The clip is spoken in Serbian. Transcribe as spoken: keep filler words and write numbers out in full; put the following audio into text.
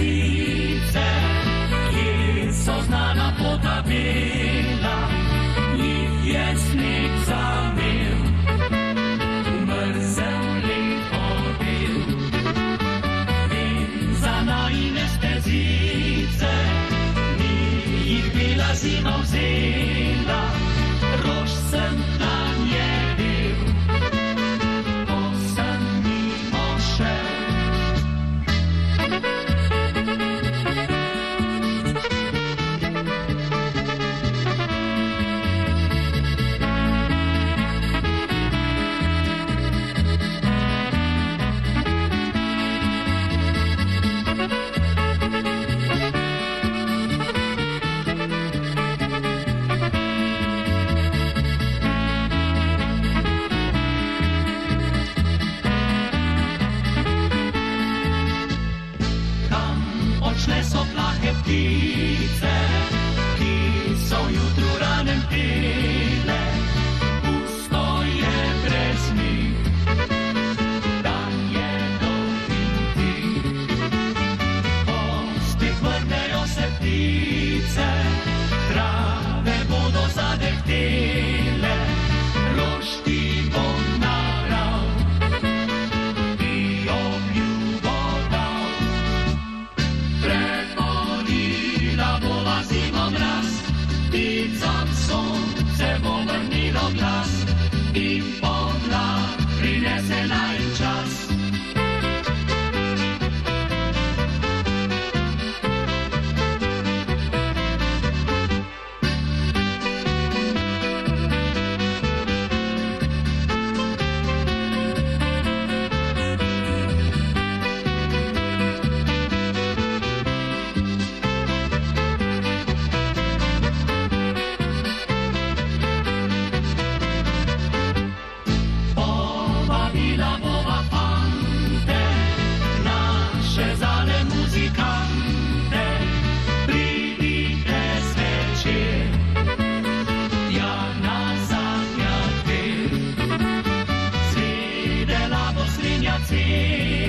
mesíce, Jezuznana potapila, i pjesnik zamil, mrzeli pobil. In za najine stezice, mi jih bila zima vzela, rož sem na nje bil, ko sem mimo šel. Odšle so plahe ptice, ki so jutru ranem pile, pusto je brez njih, dan je dolg in tih. Ko spet vrnejo se ptice, trave bodo zadehtele, rož ti bo nabral, ti obljubo dal. Prehodila bova zimo mraz, pticam sonce bo vrnilo glas, in pomlad prinesela jim čas. Povabila bova fante, naše zale muzikante, pridite zvečer, tja na Zadnjak vir. Cvedela bo svinja cvet,